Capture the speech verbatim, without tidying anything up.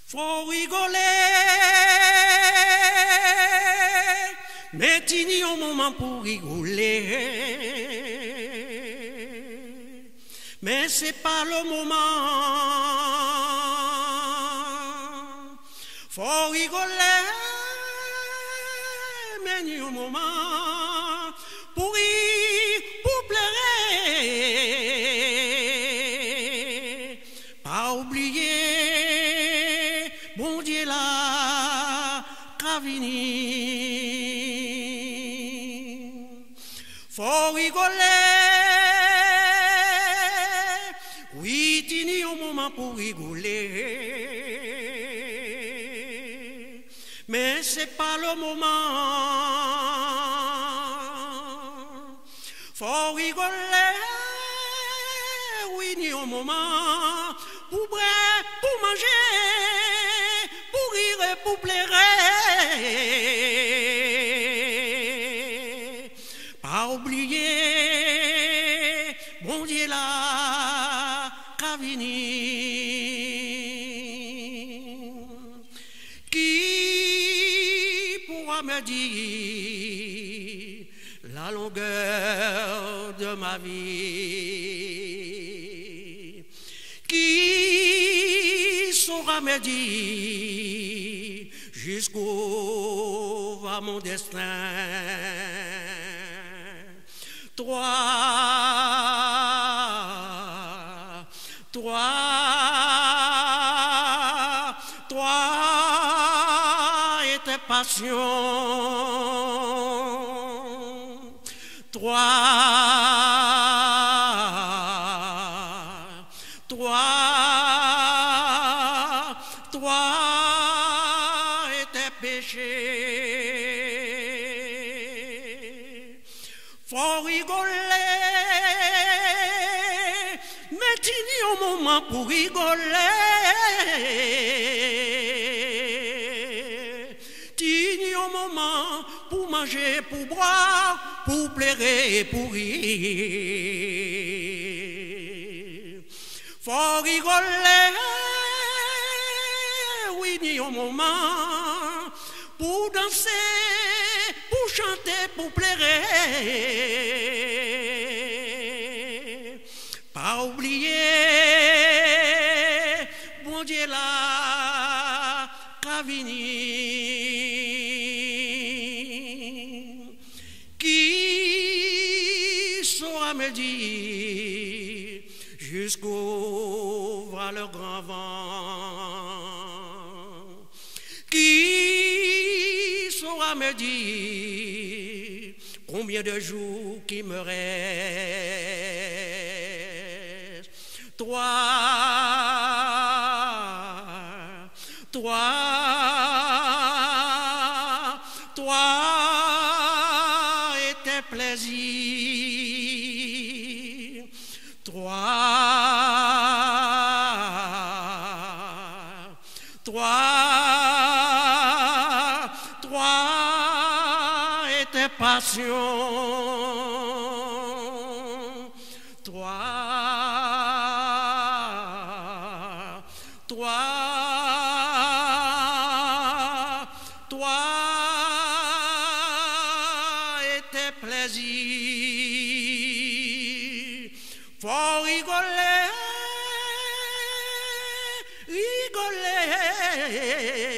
Faut rigoler, mais il y a un moment pour rigoler, mais c'est pas le moment. Faut rigoler, mais il y a un moment pour rire, pour pleurer, pas oublier. Bon Dieu là, qu'a vini. Faut rigoler. Oui, il y a un moment pour rigoler. Mais c'est pas le moment. Faut rigoler. Oui, il y a un moment pour boire, pour manger. Pour plaire, pas oublier, bon Dieu là, qu'a vini. Qui pourra me dire la longueur de ma vie? Qui saura me dire jusqu'où va mon destin? Toi, toi, toi et tes passions, toi, toi, toi et tes péchés. Faut rigoler, mais il y a un moment pour rigoler. Il y a un moment pour manger, pour boire, pour pleurer, pour rire. Faut rigoler. Oui, il y a un moment pour danser, pour chanter, pour pleurer. Pas oublier, bon Dieu là, qu'a vini. Qui saura me dire jusqu'où va le grand vent? Qui saura me dire combien de jours qui me restent? Toi, toi, toi et tes plaisirs, toi, toi, toi et tes passions, toi, toi, toi et tes plaisirs. Faut rigoler, rigoler.